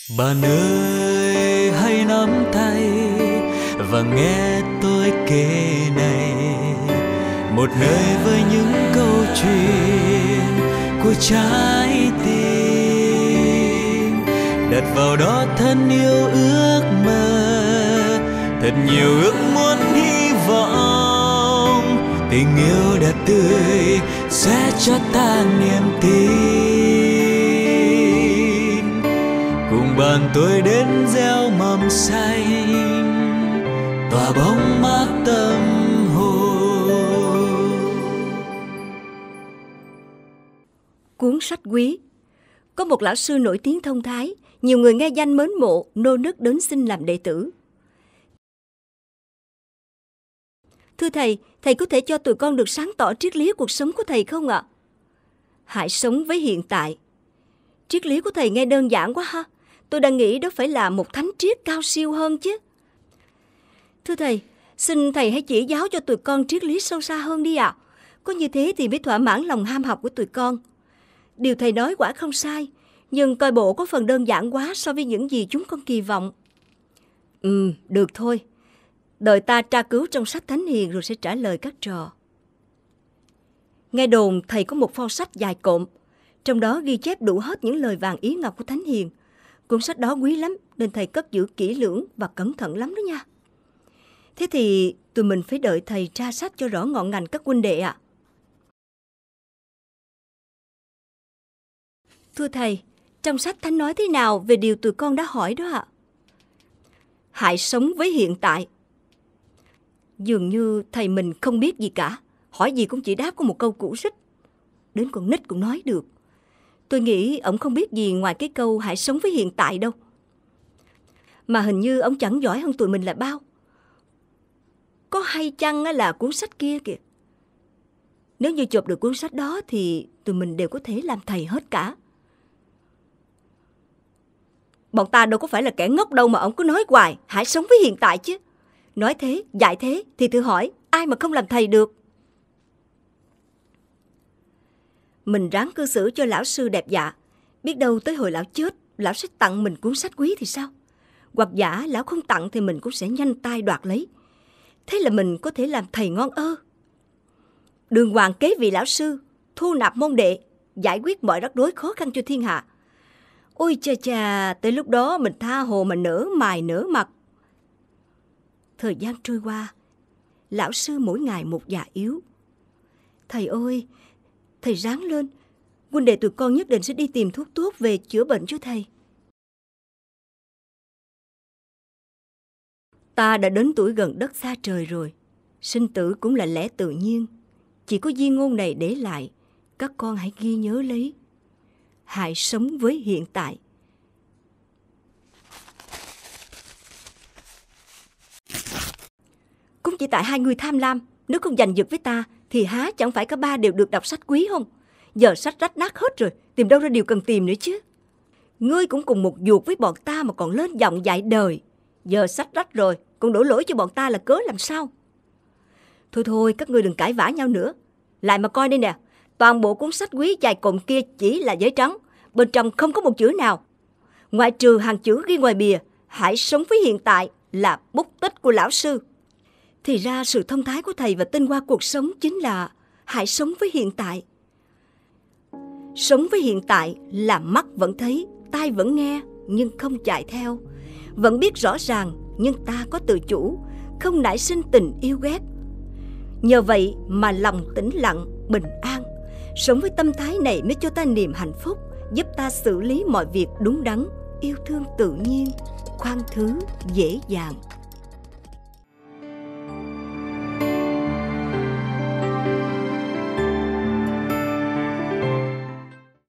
Bạn ơi hãy nắm tay và nghe tôi kể này, một nơi với những câu chuyện của trái tim. Đặt vào đó thân yêu ước mơ, thật nhiều ước muốn hy vọng. Tình yêu đẹp tươi sẽ cho ta niềm tin. Cùng bạn tôi đến gieo mầm xanh, tỏa bóng mát tâm hồn. Cuốn sách quý. Có một lão sư nổi tiếng thông thái, nhiều người nghe danh mến mộ, nô nức đến xin làm đệ tử. Thưa thầy, thầy có thể cho tụi con được sáng tỏ triết lý cuộc sống của thầy không ạ? Hãy sống với hiện tại. Triết lý của thầy nghe đơn giản quá ha. Tôi đang nghĩ đó phải là một thánh triết cao siêu hơn chứ. Thưa thầy, xin thầy hãy chỉ giáo cho tụi con triết lý sâu xa hơn đi ạ. Có như thế thì mới thỏa mãn lòng ham học của tụi con. Điều thầy nói quả không sai, nhưng coi bộ có phần đơn giản quá so với những gì chúng con kỳ vọng. Được thôi. Đợi ta tra cứu trong sách Thánh Hiền rồi sẽ trả lời các trò. Nghe đồn thầy có một pho sách dài cộm, trong đó ghi chép đủ hết những lời vàng ý ngọc của Thánh Hiền. Cuốn sách đó quý lắm nên thầy cất giữ kỹ lưỡng và cẩn thận lắm đó nha. Thế thì tụi mình phải đợi thầy tra sách cho rõ ngọn ngành các huynh đệ ạ. Thưa thầy, trong sách Thánh nói thế nào về điều tụi con đã hỏi đó ạ? Hãy sống với hiện tại. Dường như thầy mình không biết gì cả, hỏi gì cũng chỉ đáp có một câu cũ rích. Đến con nít cũng nói được. Tôi nghĩ ổng không biết gì ngoài cái câu hãy sống với hiện tại đâu. Mà hình như ổng chẳng giỏi hơn tụi mình là bao. Có hay chăng là cuốn sách kia kìa. Nếu như chộp được cuốn sách đó thì tụi mình đều có thể làm thầy hết cả. Bọn ta đâu có phải là kẻ ngốc đâu mà ổng cứ nói hoài hãy sống với hiện tại chứ. Nói thế, dạy thế thì thử hỏi ai mà không làm thầy được. Mình ráng cư xử cho lão sư đẹp dạ. Biết đâu tới hồi lão chết, lão sẽ tặng mình cuốn sách quý thì sao? Hoặc giả lão không tặng thì mình cũng sẽ nhanh tay đoạt lấy. Thế là mình có thể làm thầy ngon ơ. Đường hoàng kế vị lão sư, thu nạp môn đệ, giải quyết mọi rắc rối khó khăn cho thiên hạ. Ôi chà chà, tới lúc đó mình tha hồ mà nở mày nở mặt. Thời gian trôi qua, lão sư mỗi ngày một già yếu. Thầy ơi, thầy ráng lên, huynh đệ tụi con nhất định sẽ đi tìm thuốc tốt về chữa bệnh cho thầy. Ta đã đến tuổi gần đất xa trời rồi, sinh tử cũng là lẽ tự nhiên. Chỉ có di ngôn này để lại, các con hãy ghi nhớ lấy. Hãy sống với hiện tại. Cũng chỉ tại hai người tham lam, nếu không giành giật với ta, thì há chẳng phải cả ba đều được đọc sách quý không? Giờ sách rách nát hết rồi, tìm đâu ra điều cần tìm nữa chứ. Ngươi cũng cùng một ruột với bọn ta mà còn lên giọng dạy đời. Giờ sách rách rồi, còn đổ lỗi cho bọn ta là cớ làm sao? Thôi thôi, các ngươi đừng cãi vã nhau nữa. Lại mà coi đây nè, toàn bộ cuốn sách quý dài cộm kia chỉ là giấy trắng, bên trong không có một chữ nào. Ngoại trừ hàng chữ ghi ngoài bìa, hãy sống với hiện tại là bút tích của lão sư. Thì ra sự thông thái của thầy và tinh hoa cuộc sống chính là hãy sống với hiện tại. Sống với hiện tại là mắt vẫn thấy, tai vẫn nghe nhưng không chạy theo. Vẫn biết rõ ràng nhưng ta có tự chủ, không nảy sinh tình yêu ghét. Nhờ vậy mà lòng tĩnh lặng, bình an. Sống với tâm thái này mới cho ta niềm hạnh phúc, giúp ta xử lý mọi việc đúng đắn, yêu thương tự nhiên, khoan thứ, dễ dàng.